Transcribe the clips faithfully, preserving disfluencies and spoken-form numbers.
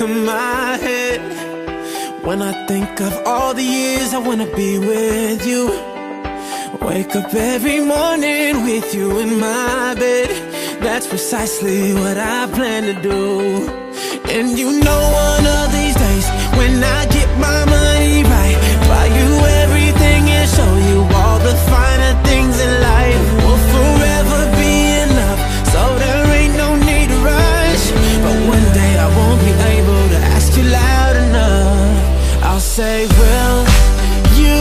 to my head when I think of all the years I wanna be with you. Wake up every morning with you in my bed. That's precisely what I plan to do. And you know one of these days, when I get my money right, buy you everything and show you all the finer things in life. Will forever be enough, so there ain't no need to rush. But one day I won't be able to ask you loud enough. I'll say, will you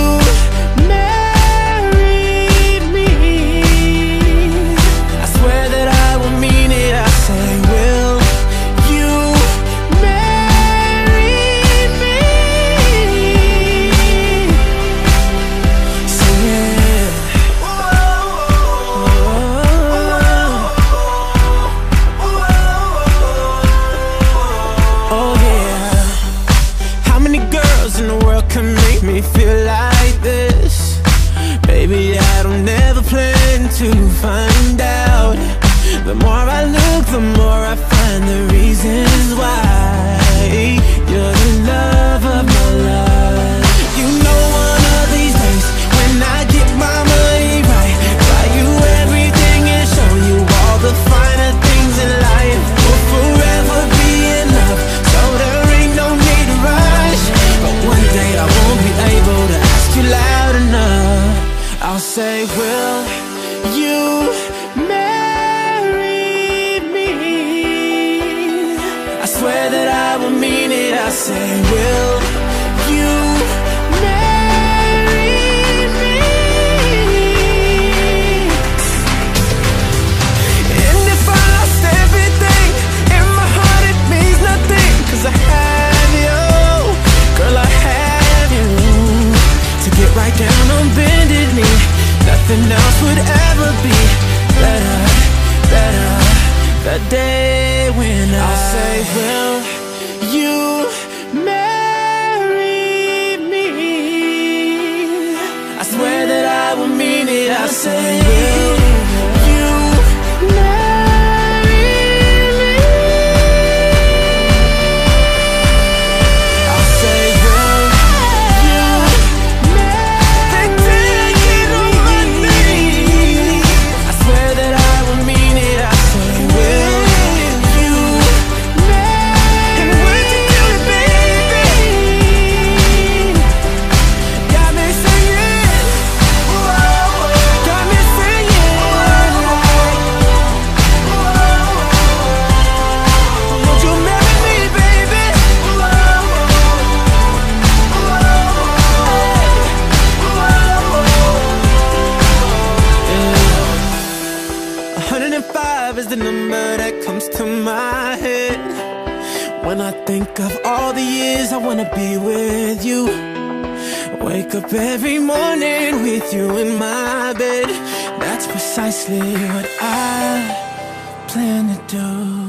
marry me? I swear that I will mean it. I say, will you marry me? So yeah. Oh yeah. How many girls in the world can make me feel like this? Baby, I don't never plan to find out. The more I look, the more I find the reasons why you're the love of my life. You know one of these days, when I get my money right, buy you everything and show you all the finer things in life. Will forever be enough, so there ain't no need to rush. But one day I won't be able to ask you loud enough. I'll say, will you marry me? I swear that I will mean it. I say, will you marry me? And if I lost everything in my heart, it means nothing, 'cause I have you. Girl, I have you to get right down on bended knee. Nothing else would ever be better, better. The day when I'll say, will you marry me? I swear that I will mean it. I say, will you marry me? I'll say, will you marry me? I swear that I will mean it. I say, will you marry? And would you do it, baby? Got me singing, got me singing like, would you marry me, baby? one hundred five is the number that comes to my head when I think of all the years I wanna be with you. Wake up every morning with you in my bed. That's precisely what I plan to do.